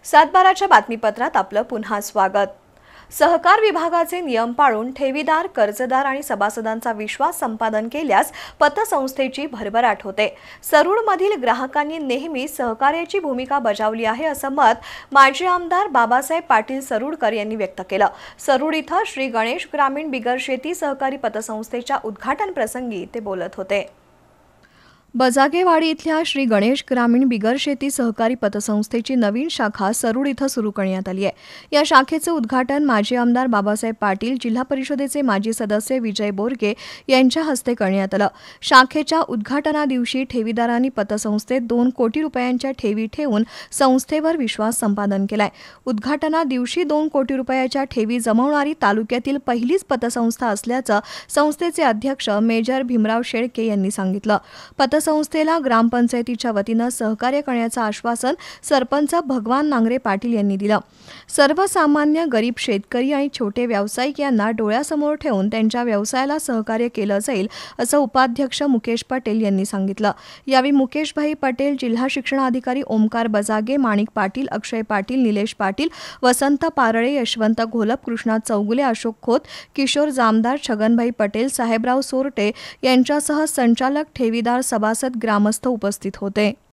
सातबाराच्या बातमीपत्रात आपलं पुन्हा स्वागत। सहकार विभागाचे नियम पाळून ठेवीदार, कर्जदार आणि सभासदांचा विश्वास संपादन केल्यास पतसंस्थेची भरभराट होते। सरूडमधील ग्राहकांनी नेहमी सहकार्याची भूमिका बजावली आहे असं मत माजी आमदार बाबासाहेब पाटील सरूडकर यांनी व्यक्त केलं। सरूड इथं श्री गणेश ग्रामीण बिगर शेती सहकारी पतसंस्थेच्या उद्घाटन प्रसंगी ते बोलत होते। बजागेवाडी इथल्या श्री गणेश ग्रामीण बिगर शेती सहकारी पतसंस्थेची नवीन शाखा सरूड इथं सुरू करण्यात आली आहे। या शाखेचे उद्घाटन माजी आमदार बाबासाहेब पाटील, जिल्हा परिषदेचे माजी सदस्य विजय बोरगे यांच्या हस्ते करण्यात आलं। शाखेच्या उद्घाटनादिवशी ठेवीदारांनी पतसंस्थेत 2 कोटी रुपयांच्या ठेवी ठेवून संस्थेवर विश्वास संपादन केलाय। उद्घाटनादिवशी 2 कोटी रुपयाच्या ठेवी जमवणारी तालुक्यातील पहिलीच पतसंस्था असल्याचं संस्थेचे अध्यक्ष मेजर भीमराव शेळके यांनी सांगितलं। संस्थेला ग्रामपंचायतीच्या वतीनं सहकार्य करण्याचं आश्वासन सरपंच भगवान नांगरे पाटील यांनी दिलं। सर्वसामान्य गरीब शेतकरी आणि छोटे व्यावसायिक यांना डोळ्यासमोर ठेवून त्यांच्या व्यवसायाला सहकार्य केलं जाईल असं उपाध्यक्ष मुकेश पटेल यांनी सांगितलं। यावेळी मुकेशभाई पटेल, जिल्हा शिक्षणाधिकारी ओमकार बजागे, माणिक पाटील, अक्षय पाटील, निलेश पाटील, वसंत पारळे, यशवंत घोलप, कृष्णा चौगुले, अशोक खोत, किशोर जामदार, छगनभाई पटेल, साहेबराव सोरटे यांच्यासह संचालक, ठेवीदार, सभासद, ग्रामस्थ उपस्थित होते।